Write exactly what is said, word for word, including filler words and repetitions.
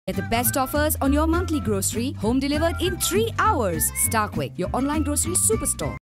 Get the best offers on your monthly grocery, home delivered in three hours. StarQuik, your online grocery superstore.